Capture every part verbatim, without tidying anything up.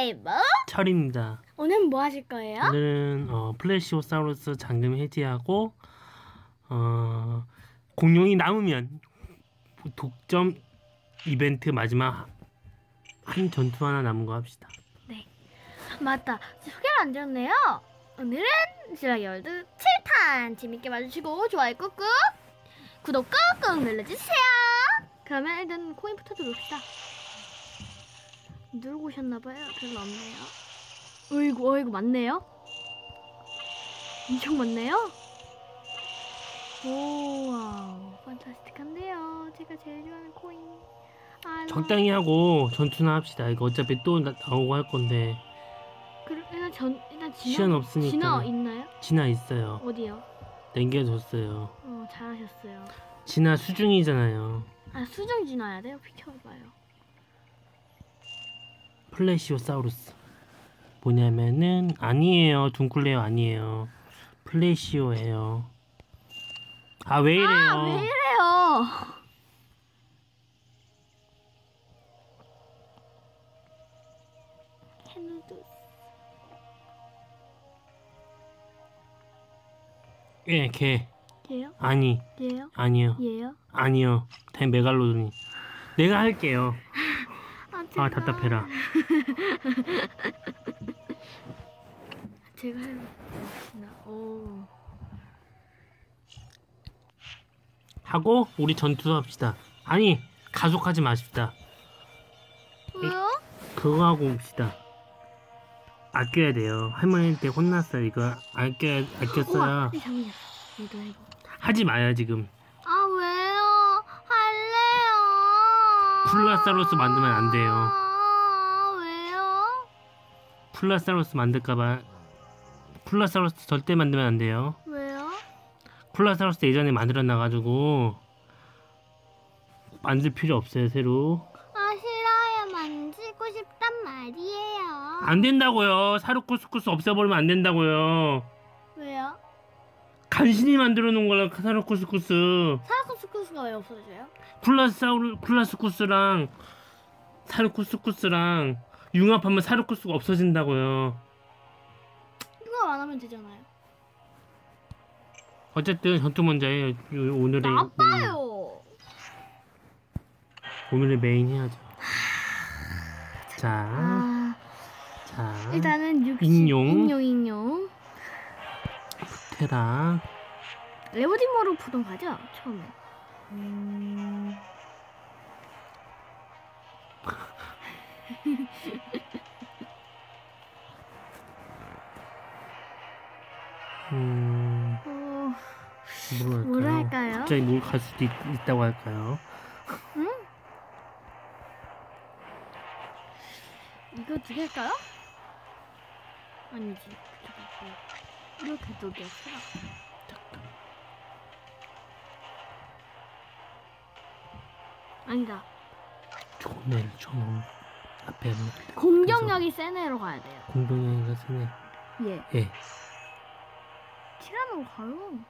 가위바위보 철입니다. 오늘은 뭐 하실 거예요? 오늘은 어, 플래시오사우루스 잠금 해제하고 어, 공룡이 남으면 독점 이벤트 마지막 한 전투 하나 남은 거 합시다. 네, 맞다. 소개를 안 드렸네요. 오늘은 슬라이월드 칠 탄 재밌게 봐주시고 좋아요 꾹꾹 구독 꾹꾹 눌러주세요. 그러면 일단 코인부터 들어옵시다. 누르고 오셨나봐요. 별로 없네요. 어이구 어이구 많네요. 엄청 많네요. 오 와우 판타스틱한데요. 제가 제일 좋아하는 코인. 아, 적당히 하고 전투나 합시다. 이거 어차피 또 나, 나오고 할 건데. 그럼 일단 전 일단 진화 시간 없으니까. 진화 있나요? 진화 있어요. 어디요? 남겨줬어요. 어 잘하셨어요. 진화 수중이잖아요. 아 수중 진화해야 돼요? 비켜봐요. 플래시오사우루스 뭐냐면은 아니에요. 둥클레어 아니에요. 플래시오예요. 아 왜 이래요? 아 왜 이래요? 캐누두스. 예, 개. 얘요? 아니. 얘요? 아니요. 얘요? 아니요. 다 메갈로돈이. 내가 할게요. 아, 아 답답해라. 제가 해봅시다. 오. 하고 우리 전투도 합시다. 아니 가속하지 마십시다. 왜요? 그거 하고 옵시다. 아껴야 돼요. 할머니한테 혼났어요. 이거 아껴 아꼈어야. 이 잠깐만요. 이거 이거. 하지 마요 지금. 아 왜요? 할래요. 플라사우루스 만들면 안 돼요. 아 왜요? 플라사우루스 만들까봐. 플라사우루스 절대 만들면 안 돼요. 왜요? 플라사우루스 예전에 만들어놔가지고 만들 필요 없어요. 새로. 아 싫어요. 만지고 싶단 말이에요. 안 된다고요. 사르쿠스쿠스 없애버리면 안 된다고요. 왜요? 간신히 만들어 놓은 거라 사르쿠스쿠스. 사르쿠스쿠스가 왜 없어져요? 플라사우루 플라스쿠스랑 사르쿠스쿠스랑 융합하면 사르쿠스가 없어진다고요. 이거 안 하면 되잖아요. 어쨌든 전투 먼저 해요. 오늘의 나빠요. 메인. 오늘의 메인 해야죠. 자, 아, 자 일단은 육십 인용. 인용 인용. 테라. 레오디모로 부동 가죠 처음에. 음... 음, 어... 뭘 할까요? 뭘 할까요? 갑자기 뭘 갈 수도 있, 있다고 할까요? 응? 이거 두 개일까요? 아니지. 이렇게 두 개였어. 아니다. 좋은 애를 좀 앞에 공격력이 센 애로 가야 돼요. 공동형이가 쓰네. 예. 예. 티라노 가요.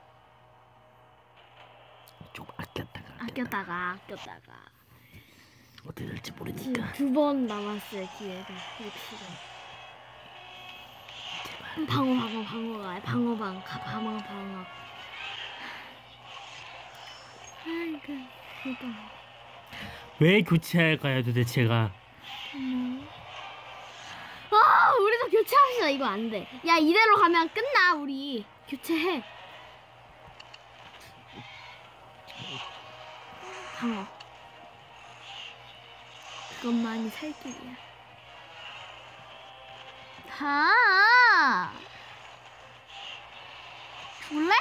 좀 아꼈다가 아꼈다가 아꼈다가. 어떻게 될지 모르니까. 두 번 남았어요 기회가. 육십원. 제발. 방어 방어 방어가 방어 방어 방어 방어. 아이고 이거. 왜 교체할까요 도대체가? 음. 아 우리도 교체합시다. 이거 안 돼. 야 이대로 가면 끝나 우리. 교체해. 방어. 그것만이 살 길이야. 다. 죽을래?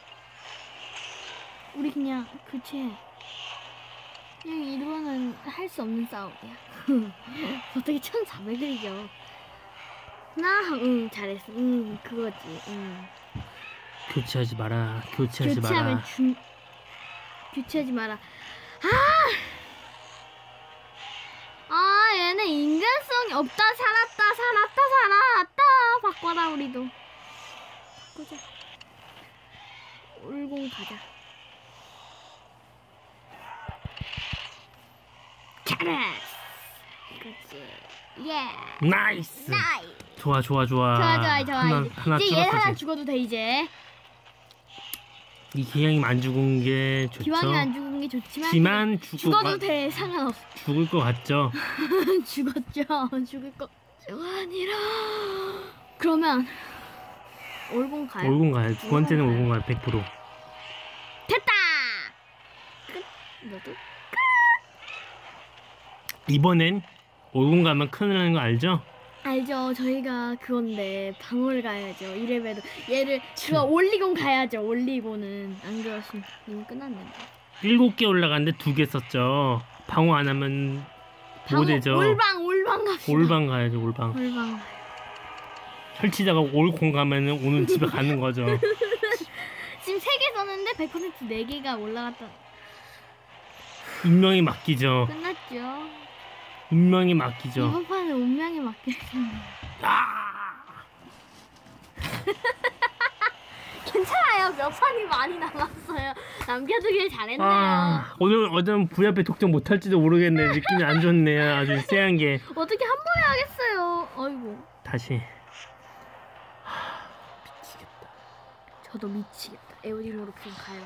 우리 그냥 교체해. 그냥 이거는 할 수 없는 싸움이야. 어떻게 천사백을 이겨. 나, 응, 잘했어. 응, 그거지. 응. 교체하지 마라. 교체하지 교체하면 마라. 중, 교체하지 마라. 아! 아, 얘네 인간성이 없다. 살았다, 살았다, 살았다. 바꿔라, 우리도. 바꾸자. 울공 가자. 잘했어. 그치. 예. 나이스. 나이. 좋아 좋아 좋아. 좋아 좋아 좋아. 하나 이제, 하나 이제 얘 하나 줄었어. 죽어도 돼 이제. 이 기왕이면 안 죽은 게 좋죠. 기왕이 안 죽은 게 좋지만. 지만 죽고 죽어도 가- 돼 상관없어. 죽을 것 같죠. 죽었죠. 죽을 것 아니라. 그러면 올공 가요. 올공 가요. 두 번째는 올공 올공 가요. 백 퍼센트. 됐다. 끝. 너도. 이번엔 올공 가면 큰일 나는 거 알죠? 알죠. 저희가 그건데 방어를 가야죠. 이래봬도 얘를 그거 올리곤 가야죠. 올리고는 안 그러시면 이미 끝났는데. 일곱 개 올라갔는데 두 개 썼죠. 방어 안 하면 못 되죠. 올방 올방 갑시다. 올방 가야죠. 올방. 올방. 설치자가 올공 가면은 오늘 집에 가는 거죠. 지금 세 개 썼는데 백 퍼센트 네 개가 올라갔다. 운명이 맡기죠. 끝났죠. 운명이 맡기죠. 이번 판은 운명에 맡겼습니다. 아! 괜찮아요. 몇 판이 많이 남았어요. 남겨두길 잘했네요. 아, 오늘 어제는 V 앞에 독점 못할지도 모르겠네. 느낌이 안 좋네요. 아주 쎄한 게. 어떻게 한 번에 하겠어요. 어이구. 다시. 저도 미치겠다. 에어딩으로 그냥 가요.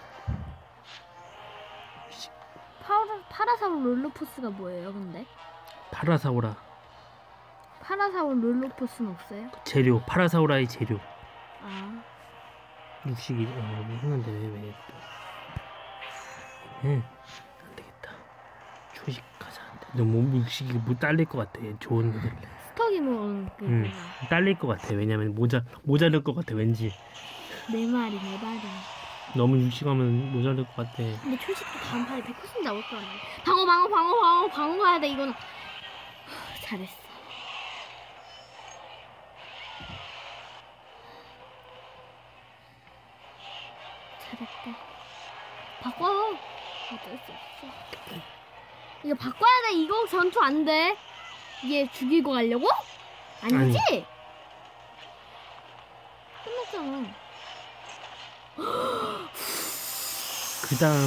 파라, 파라사울 롤로포스가 뭐예요, 근데? 파라사우라. 파라사울 롤로포스는 없어요? 재료. 파라사우라의 재료. 아, 육식이 어, 뭐 했는데 왜 왜? 응, 안 되겠다. 초식 가자. 너무 육식이 못 딸릴 것 같아. 좋은 애들. 스토기몬 그 응, 뭐야. 딸릴 것 같아. 왜냐면 모자 모자랄 것 같아. 왠지 네 마리, 네 마리. 너무 육식하면 모자랄 것 같아. 근데 초식도 다음 판에 백 퍼센트 나올 거란 말이야. 방어, 방어, 방어, 방어, 방어 가야 돼, 이거는. 하, 잘했어. 잘했다. 바꿔. 어쩔 수 없어. 이거 바꿔야 돼. 이거 전투 안 돼. 얘 죽이고 가려고? 아니지? 끝났잖아. 그 다음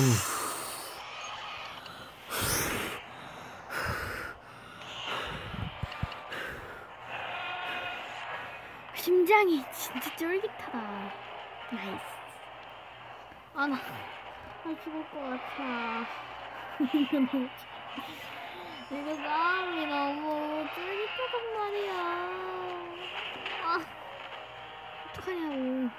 심장이 진짜 쫄깃하다. 나이스. 아, 나, 나 죽을 것 같아. 이거 너무, 이거 싸움이 너무 쫄깃하단 말이야. 아, 어떡하냐고.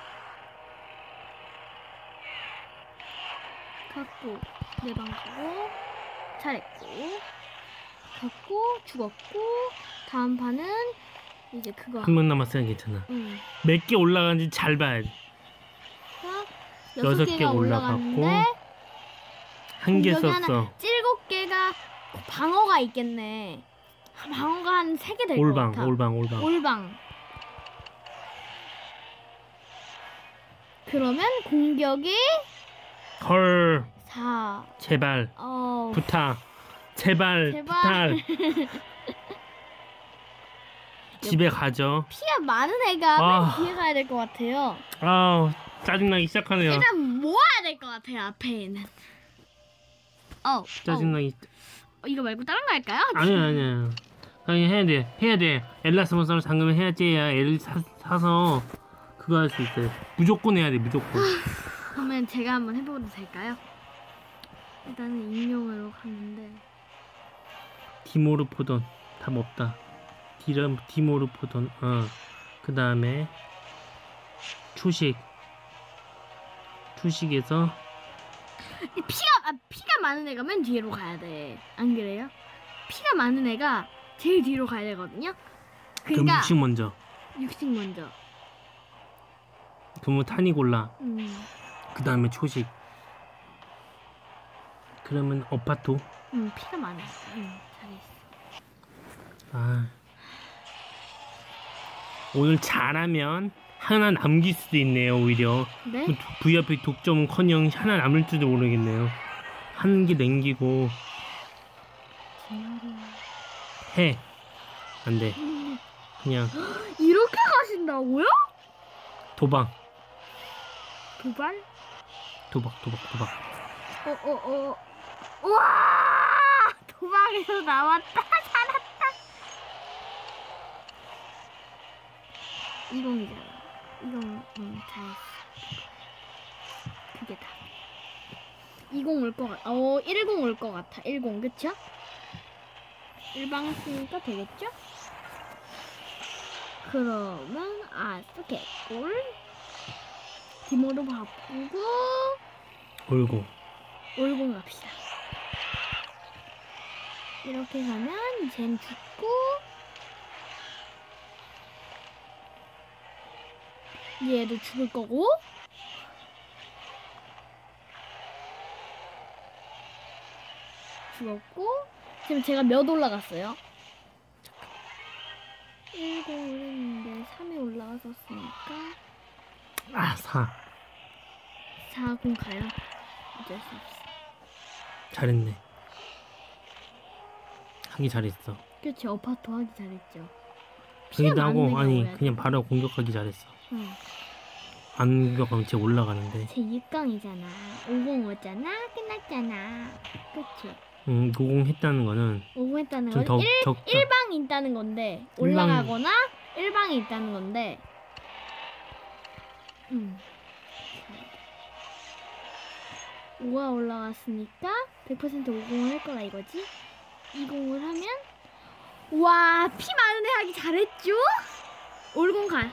갖고, 내 방 가고, 잘했고, 갖고, 죽었고, 다음 판은 이제 그거. 한 명 남았으면 괜찮아. 응. 몇 개 올라가는지 잘 봐야 돼. 여섯 여섯 개 개가 올라갔고, 올라갔는데 한 개 공격이 썼어. 하나, 일곱 개가 방어가 있겠네. 방어가 한 세 개 될 것 올방, 같아. 올방, 올방. 올방. 그러면 공격이 헐, 사. 제발, 어. 부탁, 제발, 제발. 부탁. 집에 가죠. 피가 많은 애가 아. 맨 뒤에 가야 될 것 같아요. 아우, 짜증나기 시작하네요. 일단 모아야 될 것 같아요. 앞에는. 어. 짜증나기. 어, 이거 말고 다른 거 할까요? 아니야, 아니야. 아니, 해야 돼. 해야 돼. 엘라스모스를 잠그면 해야지. 야, 애를 사, 사서 그거 할 수 있어요. 무조건 해야 돼, 무조건. 그러면 제가 한번 해봐도 될까요? 일단은 익명으로 가는데. 디모르포돈. 답 없다. 디람, 디모르포돈. 어. 그 다음에 초식. 초식에서 이 피가 아, 피가 많은 애가 맨 뒤로 가야 돼. 안 그래요? 피가 많은 애가 제일 뒤로 가야 되거든요. 그럼 그러니까 육식 먼저. 육식 먼저. 그러면 탄이 골라. 음, 그 다음에 초식. 그러면 어파토. 음 피가 많아. 음, 잘했어. 아. 오늘 잘하면 하나 남길 수도 있네요, 오히려. 네? 브이아이피 독점은커녕 하나 남을지도 모르겠네요. 한 개 남기고 해. 안 돼. 그냥 이렇게 가신다고요? 도박. 도발? 도박, 도박, 도박. 어, 어, 어. 우와! 도박에서 나왔다. 살았다. 이공이잖아. 이공, 응, 잘했어. 그게 다. 이공 올 것 같아. 어, 일공 올 것 같아. 일공, 그쵸? 일방 했으니까 되겠죠? 그러면, 아, 개꿀. 디모로 바꾸고, 올고. 올공 갑시다. 이렇게 가면, 쟨 죽고, 얘도 죽을 거고, 죽었고, 지금 제가 몇 올라갔어요? 일공을 했는데 삼이 올라갔었으니까 아, 사. 사공 가요. 어쩔 수 없어. 잘했네. 하기 잘했어. 그치, 어파트 하기 잘했죠. 저기도 하고, 많네, 아니, 그거야. 그냥 바로 공격하기 잘했어. 응. 안 공격하면 쟤 올라가는데. 제 육 강이잖아. 오공 오잖아. 끝났잖아. 그치? 응, 오공 했다는 거는 오공 했다는 좀 건 더 일, 적다. 일방이 있다는 건데 일방. 올라가거나 일방이 있다는 건데 음. 오가 올라갔으니까 백 퍼센트 오공을 할 거라 이거지? 이공을 하면 와, 피 많은 애 하기 잘했죠? 올공 가.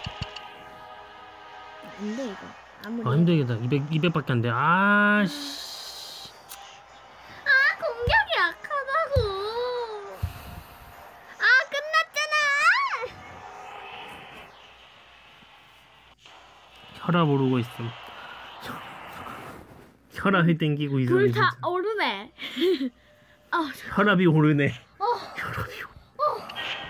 안 돼, 이거. 아무리. 아, 힘들겠다. 이백, 이백밖에 안 돼. 아, 씨. 아, 공격이 약하다고. 아, 끝났잖아. 혈압 오르고 있음. 혈압이 땡기고 있어. 불 다 오르네. 아, 혈압이 오르네. 어, 혈압이 오르네.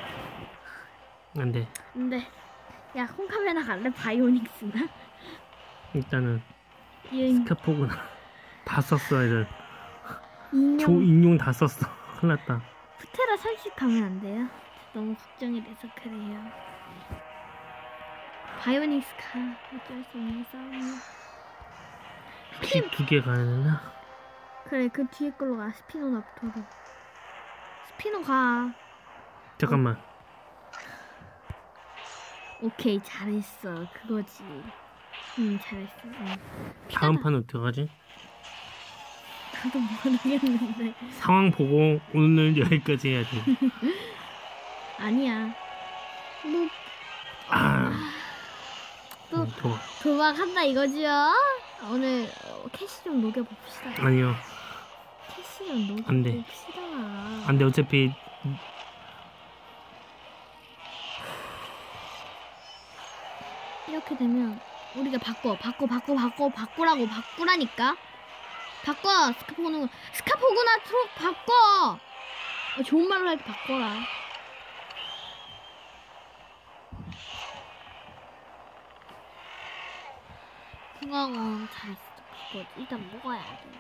안 돼. 근데 야, 홈카메라 갈래? 바이오닉스나? 일단은 얘 스카포구나. 다 썼어, 애들. 인형. 조 인용 다 썼어. 큰일 났다. 푸테라 설식하면 안 돼요? 너무 걱정이 돼서 그래요. 바이오닉스 가. 어쩔 수 없는 싸움이야. 피 두 개 가야 되나? 그래, 그 뒤에 걸로 가. 스피노 납도록. 스피노 가. 잠깐만. 오케이, 잘했어. 그거지. 응, 잘했어. 응. 다음 판은 어떡하지? 나도 모르겠는데. 상황 보고 오늘 여기까지 해야 돼. 아니야. 뭐, 아, 또 음, 도망. 도박한다 이거지요? 오늘 어, 캐시 좀 녹여봅시다. 아니요. 캐시 좀 안 돼. 녹여봅시다. 안 돼. 어차피 이렇게 되면 우리가 바꿔, 바꿔, 바꿔, 바꿔, 바꾸라고, 바꾸라니까. 바꿔. 스카포구나, 스카포구나 트롯 바꿔. 어, 좋은 말로 할게 바꿔라. 그거는 잘했어. 그거 일단 먹어야 돼.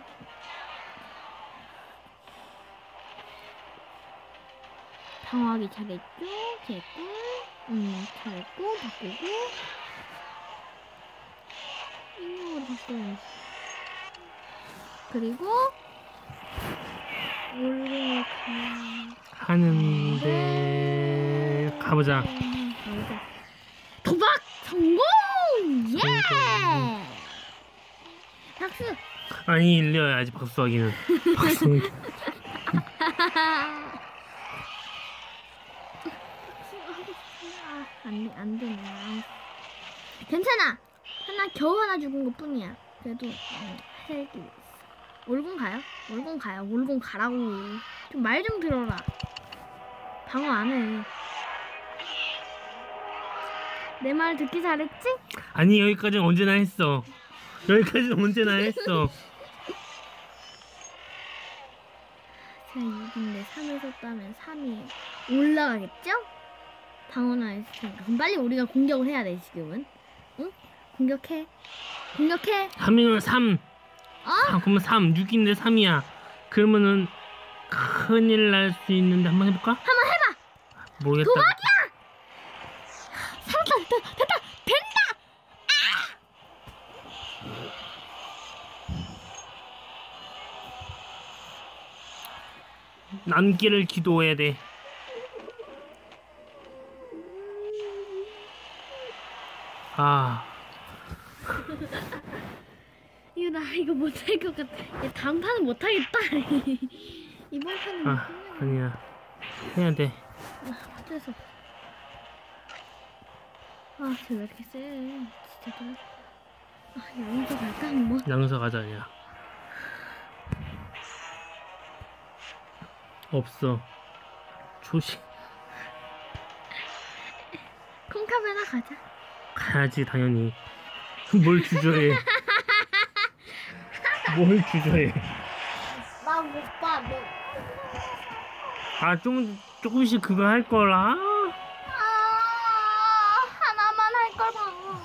방어하기 잘했죠? 개꿀. 음, 잘했고, 바꾸고. 인형으로 바꿔야지. 그리고, 올리고, 하는데 가보자. 가보자. 도박 성공! 예! 박수! 아니 일려야지 박수하기는. 박수. 안, 안 되네. 괜찮아. 하나 겨우 하나 죽은 것 뿐이야. 그래도 음, 살기 있어. 올공 가요? 올공 가요. 올공 가라고. 좀 말 좀 들어라. 방어 안 해. 내 말 듣기 잘했지? 아니 여기까지는 언제나 했어. 여기까지는 언제나 했어. 자, 육인데 삼을 썼다면 삼이 올라가겠죠? 방어는 안 했을 테니까. 그럼 빨리 우리가 공격을 해야 돼, 지금은. 응? 공격해. 공격해. 삼이면 삼. 어? 아, 그러면 삼. 육인데 삼이야. 그러면은 큰일 날 수 있는데 한번 해볼까? 한번 해봐. 모르겠다. 도박이야! 살았다, 됐다, 됐다, 된다! 남기를 기도해야 돼. 아, 이거 나 이거 못할 것 같아. 얘 다음 판은 못하겠다. 이번 판은 아, 못 끝내고. 아니야. 해야 돼. 아, 어쩔 수 없어. 아, 쟤 왜 이렇게 세? 진짜 그래. 아, 양도 갈까 한번? 양서 가자, 야. 없어. 조심. 콩카베나 가자. 가야지, 당연히. 뭘 주저해. 뭘 주저해. 나 못 봐, 너. 아, 좀, 조금씩 그거 할 걸, 아. 아, 하나만 할 걸 봐.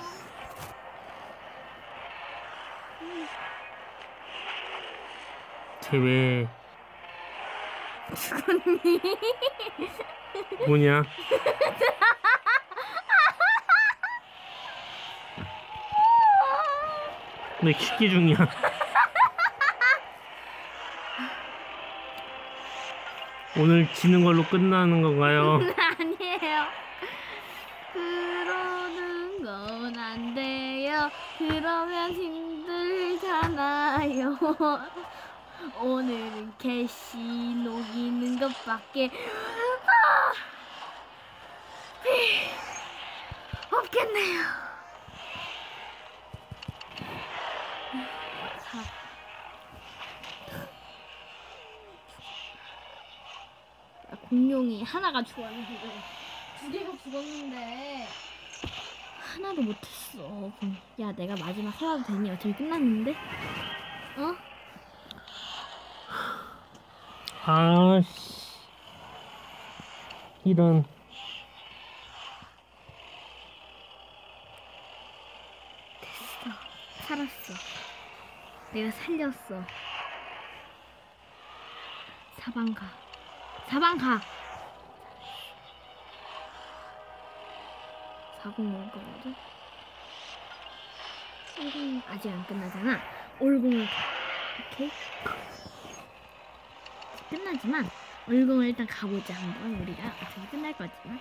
쟤 왜. 뭐냐? 왜 키키 중이야? 오늘 지는 걸로 끝나는 건가요? 아니에요. 그러는 건 안 돼요. 그러면 힘들잖아요. 오늘은 캐시 녹이는 것밖에 아, 피, 없겠네요. 자. 공룡이 하나가 죽었는데 두 개가 죽었는데 하나도 못했어. 야, 내가 마지막 살아도 되니? 어차피 끝났는데. 어? 아씨. 이런. 됐어. 살았어. 내가 살렸어. 사방 가. 사방 가. 사공 먹을 거거든. 일공 아직 안 끝나잖아. 올공을 가. 오케이. 끝나지만 올공을 일단 가보자 한번. 우리가 어차피 끝날 거지만.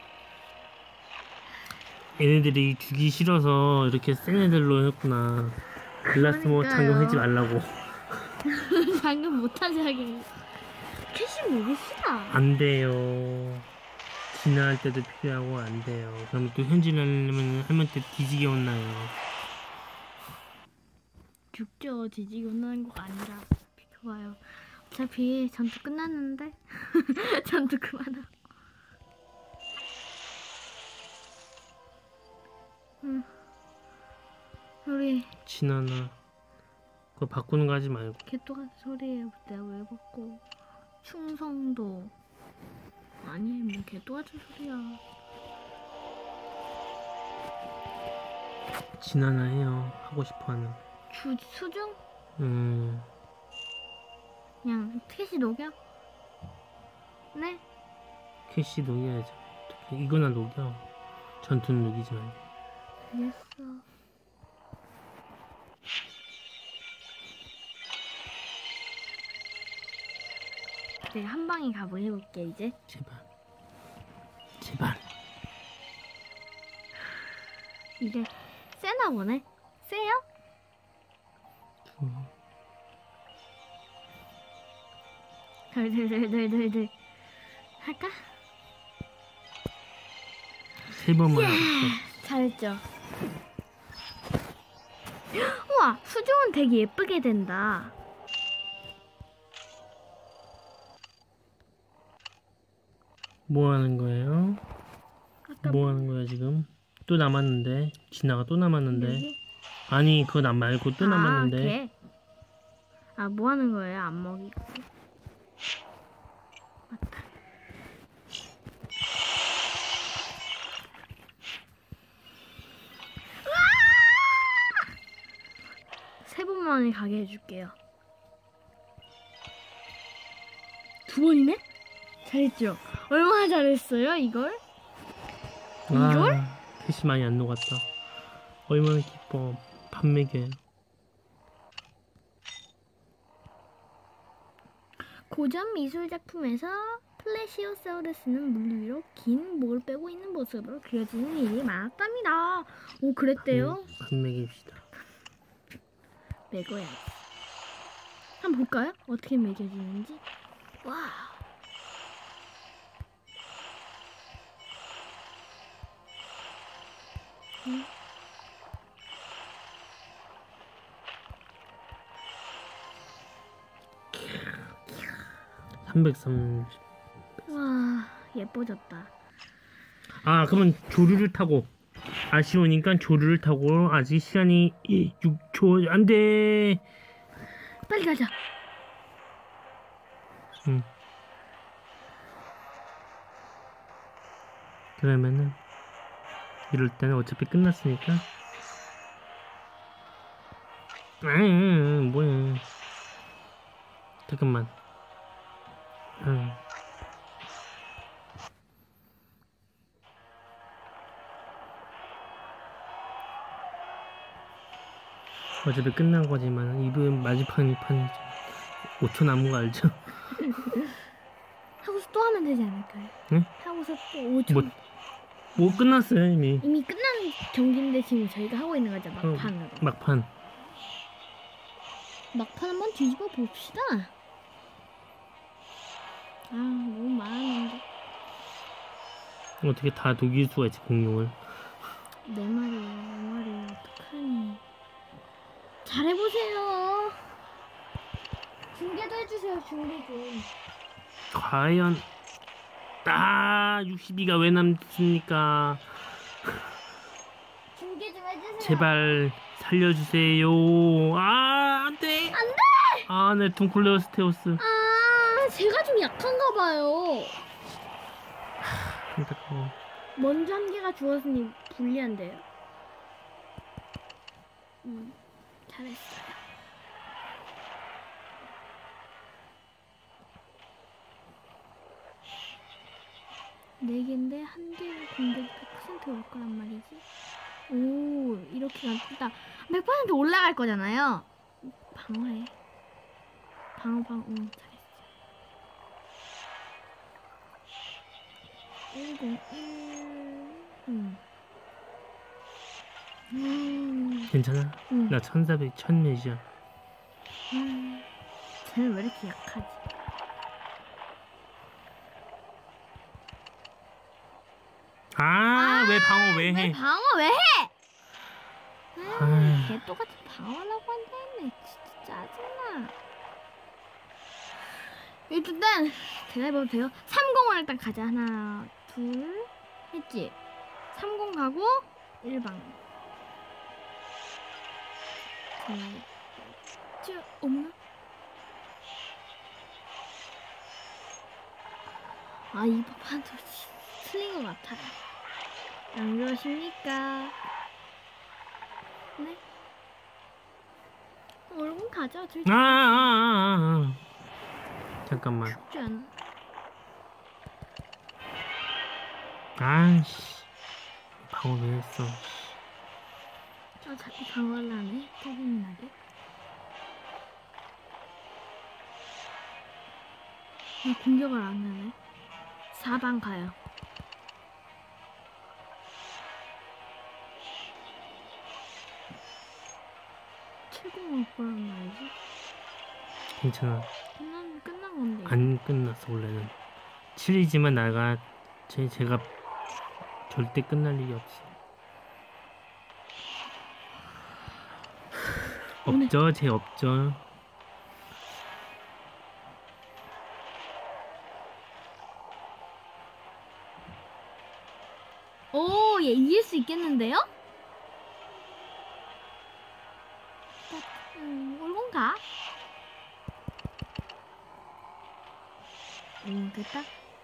얘네들이 주기 싫어서 이렇게 센 애들로 했구나. 글라스모 잠금 하지 말라고. 방금 못하지 하긴. 캐시 먹이 싫어. 안 돼요. 진화할 때도 필요하고 안 돼요. 그럼 또 현질하려면 할머니한테 뒤지게 혼나요. 죽죠. 지지고 나는 거가 아니라. 비켜봐요. 어차피 전투 끝났는데. 전투 그만하고. 응. 우리 진화나 그거 바꾸는 거 하지 말고. 개또같은 소리예요. 내가 왜 바꿔. 충성도 아니 뭐 개또같은 소리야. 진화나 해요. 하고 싶어하는. 주 수중 음. 그냥 캐시 녹여. 네. 캐시 녹여야죠. 어떻게 이거나 녹여. 전투는 녹이지 말고. 알겠어. 내가 한 방에 가보 해볼게 이제. 제발. 제발. 이제 세나 보네. 세요? 음. 덜덜덜덜덜덜 할까? 세 번만 하고 잘했죠. 우와, 수중은 되게 예쁘게 된다. 뭐 하는 거예요? 아까 뭐 하는 거야 지금? 또 남았는데. 진화가 또 남았는데. 여기? 아니 그거 남 말고 또 남았는데. 아, 걔. 아, 뭐 하는 거예요? 안 먹이고. 맞다. 세 번만에 가게 해줄게요. 두 번이네? 잘했죠? 얼마나 잘했어요, 이걸? 이걸? 아, 캐시 많이 안 녹았다. 얼마나 기뻐. 밥 먹여요. 고전 미술 작품에서 플래시오사우루스는 물 위로 긴 목을 빼고 있는 모습으로 그려지는 일이 많았답니다. 오, 그랬대요? 한 매깁시다. 매고야지. 한번 볼까요? 어떻게 매겨지는지. 와. 음. 삼백삼십. 와, 예뻐졌다. 아, 그러면 조류를 타고. 아쉬우니까 조류를 타고. 아직 시간이 육 초. 안 돼. 빨리 가자. 응. 그러면은 이럴 때는 어차피 끝났으니까. 아, 뭐야. 잠깐만. 응. 어차피 끝난 거지만 이번 마지막 판이죠. 오 초 남은 거 알죠? 하고서 또 하면 되지 않을까요? 응? 하고서 또 오 초. 뭐, 뭐 끝났어요 이미. 이미 끝난 경기인데 지금 저희가 하고 있는 거죠, 막판으로. 어, 막판. 막판 한번 뒤집어 봅시다. 아, 너무 많았는데. 어떻게 다 녹일 수가 있지 공룡을. 내 말이에요, 내 말이에요. 어떡하니. 잘해보세요. 중계도 해주세요, 중계 좀. 과연 아 육십이가 왜 남습니까? 중계 좀 해주세요. 제발 살려주세요. 아 안돼. 안돼. 아네 둥클레오스테우스. 아, 제가 좀 약한가 봐요. 안타까워. 먼저 한 개가 죽었으니 불리한데요. 음, 잘했어요. 네 개인데 한 개의 공격이 백 퍼센트 올 거란 말이지. 오, 이렇게 간다. 백 퍼센트 올라갈 거잖아요. 방어해. 방어, 방어. 응, 잘했어. 일공일. 음. 음. 괜찮아? 응. 나 천사백 천몇이야. 음. 쟤는 왜 이렇게 약하지? 아 왜 방어 왜 왜 해? 방어 왜 해? 아, 아휴. 걔 똑같은 방어라고 한다네. 진짜 짜증나. 일단 제가 해봐도 돼요? 삼공을 일단 가자. 하나, 둘, 했지? 삼공 가고 일 방. 저, 없나? 아, 이 판도 틀린 것 같아요. 안 그러십니까? 네? 얼굴 가자. 둘 아, 아, 아, 아. 잠깐만. 죽지 않아. 아씨. 방어 왜 했어? 아, 자꾸 방어를 하네. 짜증이 나게. 왜 공격을 안 하네? 사 방 가요. 칠공 올 거란 말이지? 괜찮아. 끝난, 끝난 건데. 안 끝났어 원래는. 칠이지만 나가 제 제가 절대 끝날 일이 없어. 없죠, 제 없죠. 오, 얘 이길 수 있겠는데요? 음, 올공 가. 음, 됐다.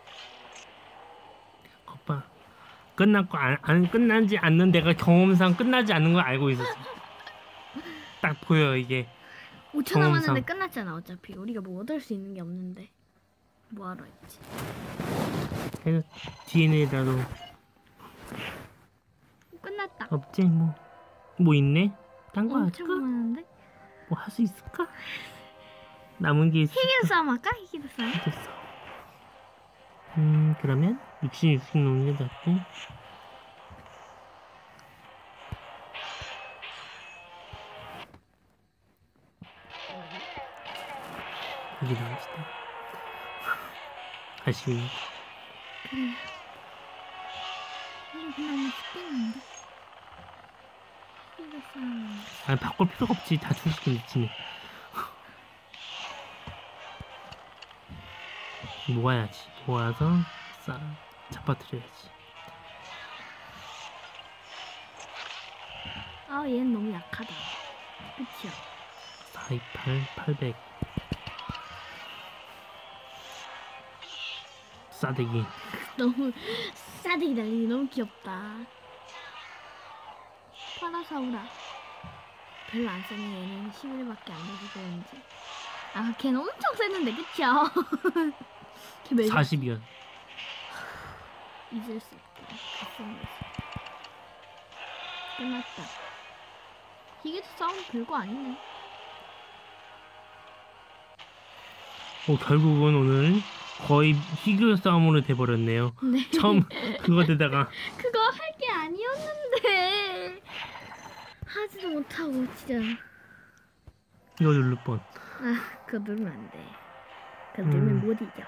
오빠 끝났고 안, 안 끝나지 않는 데가 경험상 끝나지 않는 걸 알고 있었어. 딱 보여 이게. 오 초 경험상. 남았는데 끝났잖아. 어차피 우리가 뭐 얻을 수 있는 게 없는데 뭐하러 했지? 그래서 디엔에이라도 끝났다. 없지 뭐. 뭐 있네? 딴 거 엄청 할까? 많은데? 뭐 할 수 있을까? 남은 게 있을까? 희귀 싸움 할까? 희귀 싸움. 됐어. 음, 그러면 육십육씩 놓는 게 낫고. 여기 나옵시다. 아쉬운. 그래. 이거 그냥 죽겠는데? 이거 싸움. 아, 바꿀 필요가 없지. 다 초식이 있지. 모아야지. 모아서 싹 잡아뜨려야지. 아, 얘는 너무 약하다. 그치요? 사이팔 팔백. 싸대기. 너무 싸대기 달리기 너무 귀엽다. 파라사우라. 별로 안 세네. 얘는 십일밖에 안 돼서 그런지. 아, 걔는 엄청 셌는데, 그쵸? 걔 몇? 사십이야. 잊을 수 없다. 같은 거지. 끝났다. 이게 싸움 별거 아니네. 어, 결국은 오늘 거의 피규어 싸움으로 돼버렸네요. 네. 처음 그거 되다가 그거 할 게 아니었는데. 하지도 못하고, 진짜. 이거 누를 뻔. 아, 그거 누르면 안 돼. 그거 음. 누르면 못 이겨.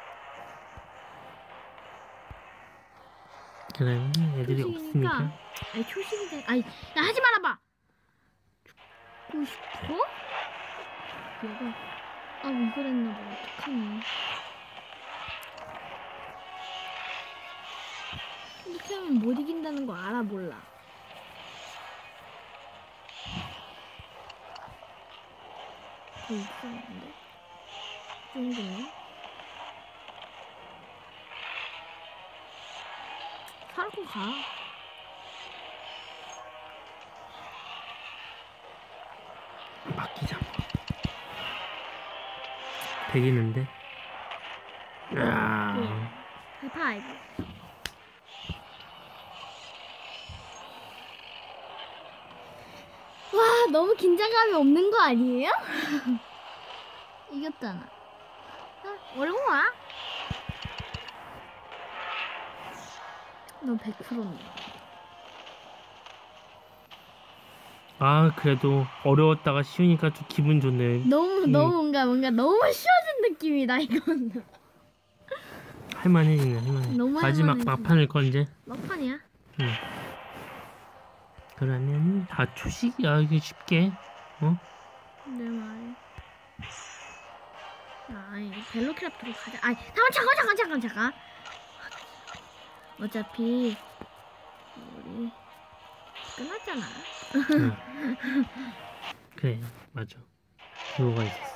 그래, 애들이 초식이니까. 없으니까. 아니, 초식이다. 아니, 나 하지 말아봐! 죽고 싶어? 얘가. 아, 왜 그랬나 봐. 어떡하니. 이렇게 하면 못 이긴다는 거 알아, 몰라. 더 이상한데? 이 정도면? 살고 가. 맡기자. 되겠는데? 야. 하이파이브. 와, 너무 긴장감이 없는 거 아니에요? 이겼잖아. 아, 얼굴아? 넌 백 퍼센트인데. 아, 그래도 어려웠다가 쉬우니까 좀 기분 좋네. 너무, 음. 너무 뭔가, 뭔가 너무 쉬워진 느낌이다, 이건. 할만해지네, 할만해. 너무 마지막 할만해지네. 막판일 건 이제. 막판이야. 응. 그러면 다 초식이야, 이게 쉽게. 어? 내 말. 아, 아니, 벨로크래프트로 가자. 아니, 잠깐, 잠깐, 잠깐, 잠깐, 잠깐. 어차피, 우리, 끝났잖아. 응. 그래, 맞아. 그거가 있었어.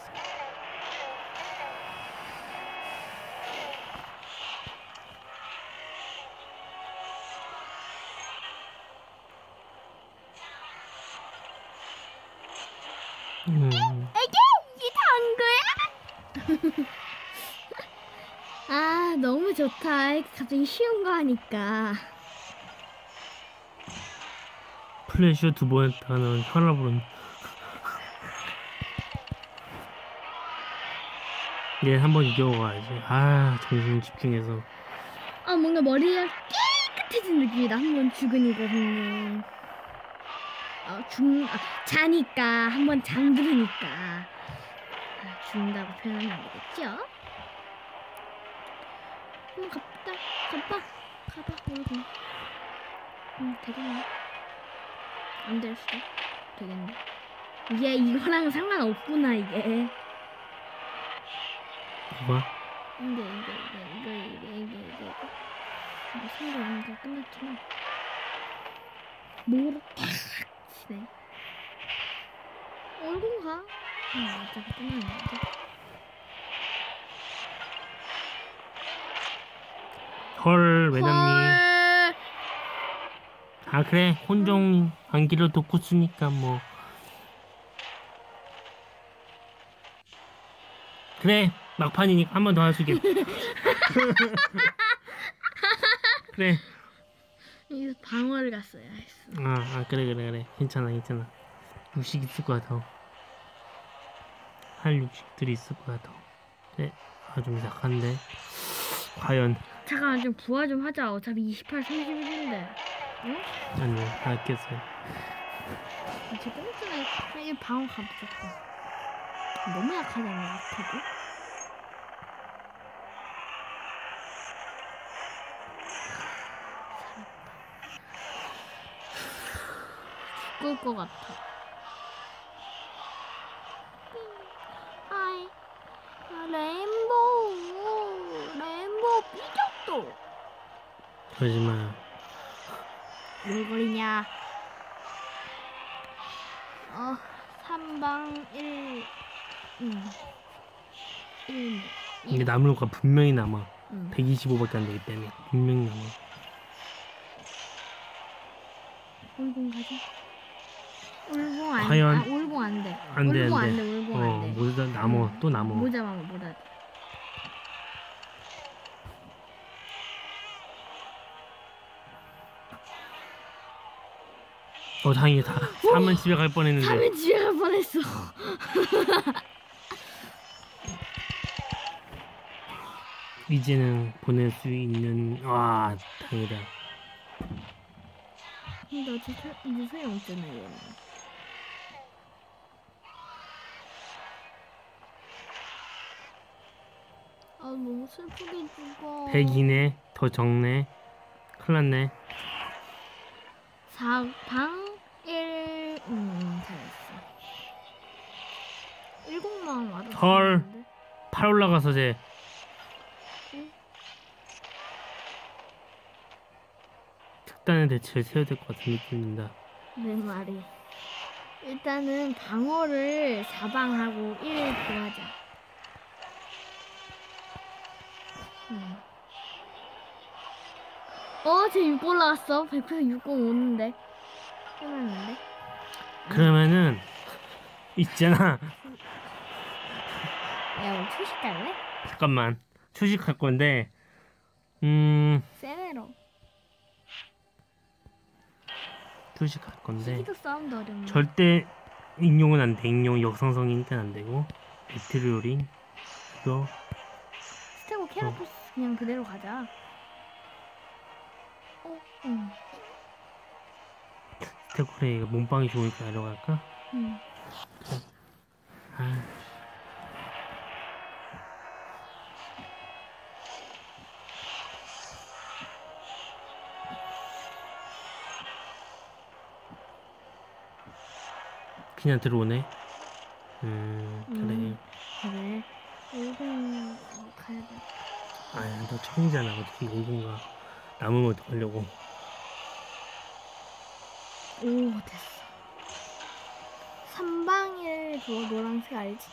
음, 이게, 이게 단 거야? 아, 너무 좋다. 갑자기 쉬운 거 하니까. 플래시 두 번 했다가는 혈압으로. 얘 한 번 이겨가야지. 아, 정신 집중해서. 아, 뭔가 머리가 깨끗해진 느낌이다. 한 번 죽으니까, 그냥. 아, 죽, 아, 자니까, 한 번 잠들으니까. 아, 죽는다고 표현하면 안 되겠죠? 한번 가보다, 가봐, 가봐, 여러분. 응, 되겠네. 안 될 수도. 되겠네. 이게 이거랑 상관없구나, 이게. 뭐가? 이게, 이게, 이게, 이게, 이게, 이게, 이게. 이게 상관없는 거 끝났지만. 뭐로 탁 치네. 얼굴 가. 응, 어차피 끝났는데. 헐, 외남님. 헐. 아, 그래. 혼종 안기로 독구쓰니까 뭐. 그래. 막판이니까 한 번 더 하시게. 그래. 여기서 방어를 갔어야 했어. 아, 아, 그래, 그래, 그래. 괜찮아, 괜찮아. 육식 있을 거야, 더. 할 육식들이 있을 거야, 더. 그래. 아, 좀 약한데. 과연. 잠깐만 좀 부하 좀 하자. 어차피 이십팔, 삼십일인데. 응? 아니요, 알겠어요. 아, 저 똥줄에 이 방어 가보자. 너무 약하잖아, 약해도. 죽을 것 같아. 아이, 아, 레인보우, 레인보우 삐졌도. 그러지 마요. 뭘 거리냐? 어, 삼방 일, 음, 일, 이게 남을 거 분명히 남아. 음. 백이십오밖에 안 되기 때문에 분명히 남아. 울봉 가자. 울봉 안, 과연- 아, 울봉 안 돼. 안 돼, 울봉 안 안 돼. 돼, 울봉 어, 안 돼. 모자 남어, 음. 또 남어. 모자 막아, 모자. 어, 다행이다. 사면 집에 갈 뻔했는데. 삼일 집에 갈 뻔했어. 이제는 보낼 수 있는, 와, 다행이다. 근데 어차피 이제 소용없잖아, 얘는. 아, 너무 슬프게 죽어. 백이네, 더 적네. 큰일 났네. 사방 일, 음, 잘했어. 일곱만 와도 헐. 좋았는데. 팔 올라가서 쟤. 응? 특단의 대책을 세워야 될 것 같은 느낌이 든다. 내 말이. 일단은 방어를 사방하고 일 구하자. 음. 어, 쟤 육 올라갔어. 백 퍼센트 육공 오는데. 끝났는데. 그러면은, 있잖아. 야, 우리 초식 갈래? 잠깐만. 휴식할 건데, 음, 세네로. 휴식할 건데. 시기도 싸움도 어렵네. 절대 인용은 안 돼. 인용 역성성이 일단 안 되고. 비트리오린. 이거. 스테고 캐라토스 그냥 그대로 가자. 어, 응. 스테쿠레이가 몸빵이 좋으니까 내려갈까? 응. 아. 그냥 들어오네. 음, 그래. 음. 그래. 일본 가야 돼. 아야, 너 청이잖아. 어떻게 오군가. 남으면 어떡하려고. 오, 됐어. 삼방일 그거 노란색 알지?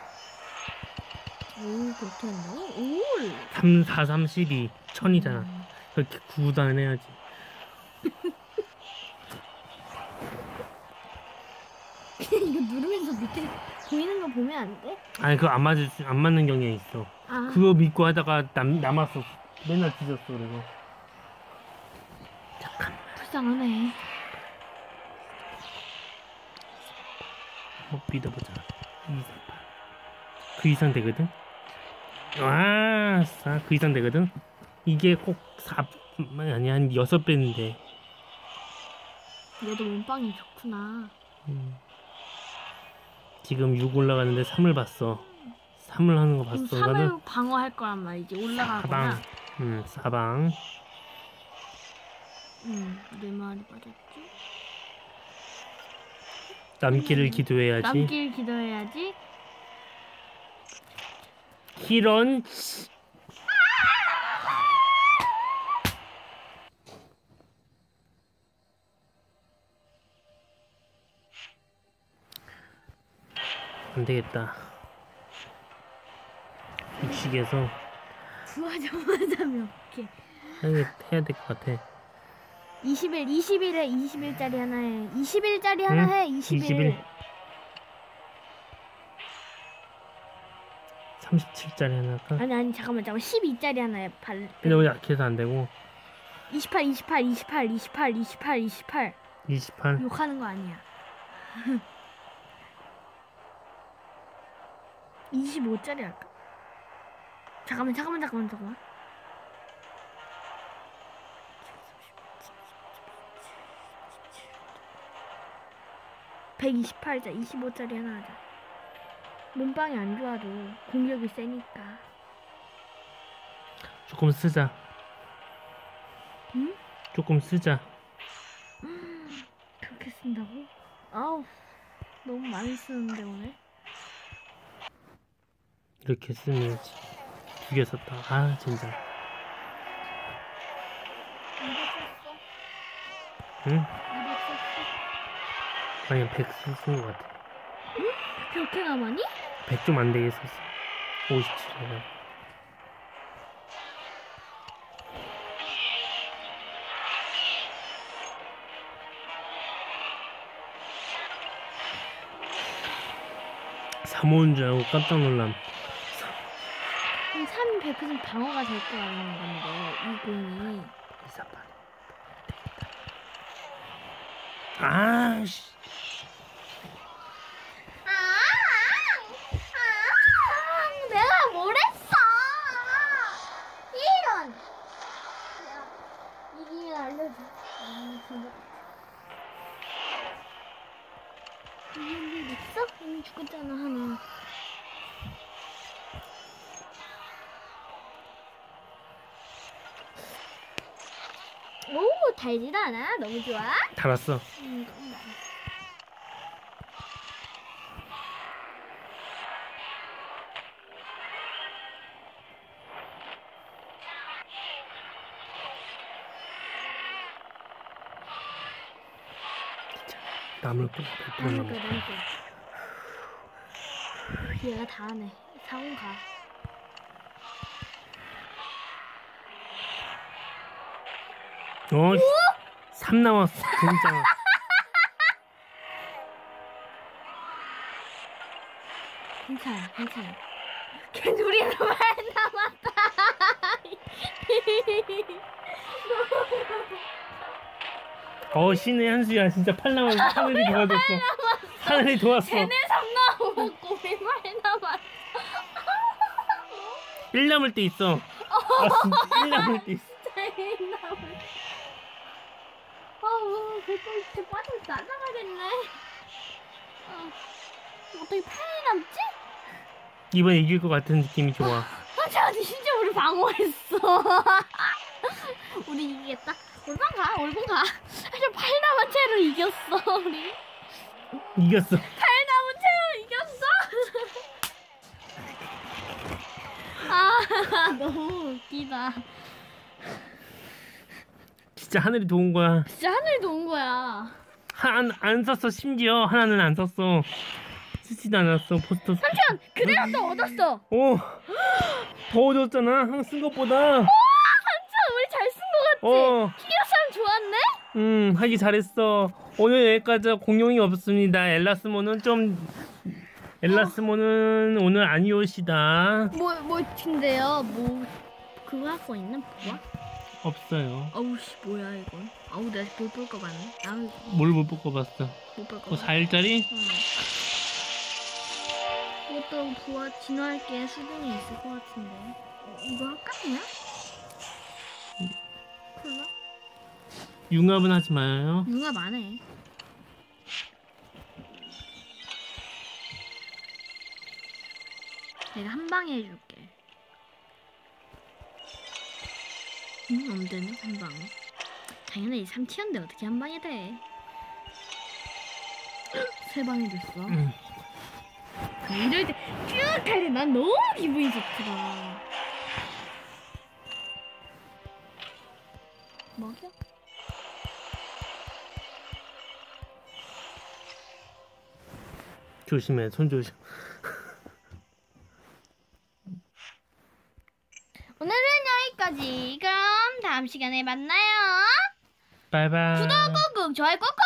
오, 그렇게 한다고? 오! 삼, 사, 삼, 십이. 천이잖아. 음. 그렇게 구단 해야지. 이거 누르면서 밑에 보이는 거 보면 안 돼? 아니, 그거 안 맞을, 수- 안 맞는 경향이 있어. 아, 그거 믿고 하다가 남, 남았어. 맨날 뒤졌어, 그래서. 잠깐만. 불쌍하네. 한번 믿어보자. 이십팔. 그 이상 되거든? 아, 싸. 그 이상 되거든? 이게 꼭 사, 아니, 한 여섯 배인데. 얘도 몸빵이 좋구나. 음. 지금 육 올라가는데 삼을 봤어. 삼을 하는 거 그럼 봤어. 삼을 나는 방어할 거란 말이지. 올라가거나. 사방. 음, 사방. 응, 내 말이 맞았지? 남기를 음. 기도해야지. 남길 기도해야지. 이런. 안 되겠다. 육식에서 구하자마자 몇 개. 해야, 해야 될 것 같아. 이십 일, 이십 일에 이십 일짜리 하나 해. 이십 일짜리 하나 응? 해. 이십 일. 이십 일. 삼십칠짜리 하나 할까? 아니 아니 잠깐만 잠깐만 십이짜리 하나 해. 발. 근데 우리 약해서 안 되고. 이십팔, 이십팔, 이십팔, 이십팔, 이십팔, 이십팔. 이십팔. 욕하는 거 아니야. 이십오짜리 할까? 잠깐만 잠깐만 잠깐만 잠깐만. 백이십팔 자 이십오 짜리 하나 하자. 몸빵이 안 좋아도 공격이 세니까. 조금 쓰자. 응? 조금 쓰자. 그렇게 쓴다고? 아우, 너무 많이 쓰는데 오늘. 이렇게 쓰면지. 두 개 썼다. 아 진짜. 이백 썼어? 응? 이백 썼어? 아니 백 쓴 것 같아. 그렇게 남았니? 백 좀 안 되게 썼어. 오십칠 에. 삼 호인 줄 알고 깜짝 놀람. 그럼 삼 백 퍼센트 방어가 될 거라는 건데 이 공이. 이사팔. 아씨. 아, 아, 내가 뭘 했어? 이런. 내가 이기면 알려줘. 아, 진짜. 이런 일 있어? 이미 죽었잖아 하나. 오, 달지도 않아. 너무 좋아. 달았어. 음, 음. 남을 거. 남을 거야, 남을 거야. 얘가 다 하네. 사원 가. 어, 삼 남았어. 진짜. 괜찮아, 괜찮아. 걔 둘이는 말 남았다. 어, 신의 한수야. 진짜 팔 남았어. 하늘이 도와줬어. 하늘이 도왔어. 걔네 삼 남았고 말 남았어. 일 남을 때 있어. 아, 진짜 일 남을 때 있어. 일 남을. 아우, 배꼽 진짜 빠져 날아가겠네. 어, 어떻게 팔이 남지? 이번에 이길 것 같은 느낌이 좋아. 아, 자, 진짜 우리 방어했어. 우리 이기겠다. 올방 가, 올방 가. 아주 팔 남은 채로 이겼어, 우리. 이겼어. 팔 남은 채로 이겼어. 아, 너무 웃기다. 진짜 하늘이 도운 거야. 진짜 하늘이 도운 거야. 한, 안 썼어. 심지어 하나는 안 썼어. 쓰지도 않았어. 포스터. 삼촌, 그대로 또 얻었어. 오, 더워졌잖아. 항상 쓴 것보다. 삼촌, 우리 잘 쓴 거 같지? 어. 피겨싸움 좋았네? 음, 하기 잘했어. 오늘 여기까지 공룡이 없습니다. 엘라스모는 좀, 엘라스모는 오늘 아니오시다. 뭐, 뭐, 근데요, 뭐, 그거 할 거 있나? 뭐야? 없어요. 어우, 씨, 뭐야, 이건. 어우, 내가 못 볼 거 같네. 아우, 뭘 못 뽑아봤어? 못 볼 거 뭐 같네. 사 일짜리? 응. 이것도 부하 진화할 게 수준이 있을 것 같은데. 어, 이거 할까, 그냥? 콜라? 융합은 하지 마요. 융합 안 해. 내가 한 방에 해줄게. 응, 안 되네, 한 방에. 당연히 삼 티였는데 어떻게 한 방에 돼? 세 방이 됐어. 음. 이럴 때 쭉 할 때 난 너무 기분이 좋더라. 먹여? 조심해, 손 조심. 오늘은 여기까지. 그럼 다음 시간에 만나요. 바이바이. 구독 꾹꾹 좋아요 꾹꾹